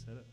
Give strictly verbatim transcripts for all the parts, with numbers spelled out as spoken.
said it.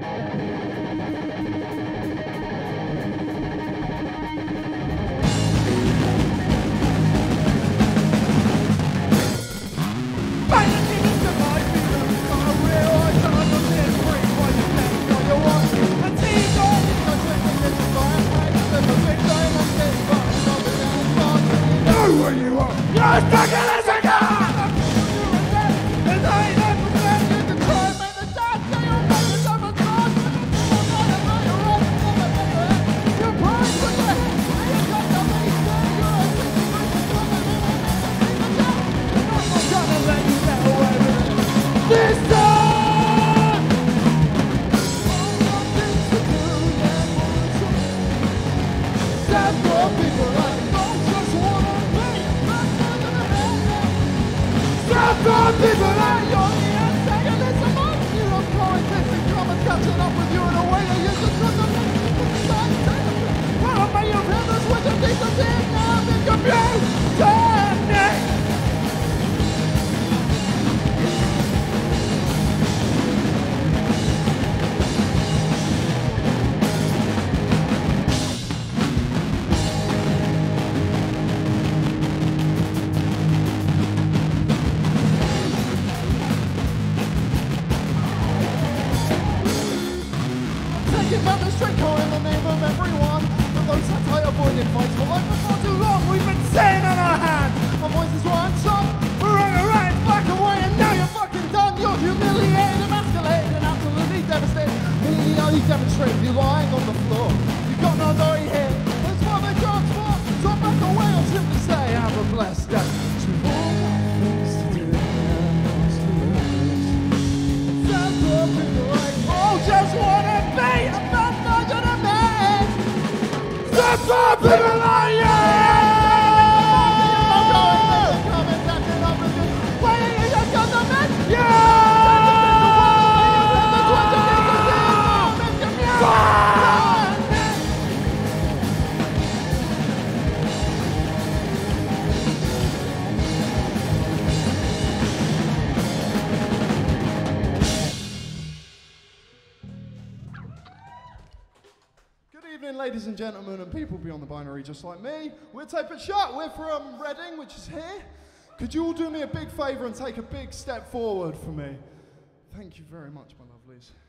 Ladies and gentlemen, and people beyond the binary just like me, we're Tape It Shut. We're from Reading, which is here. Could you all do me a big favour and take a big step forward for me? Thank you very much, my lovelies.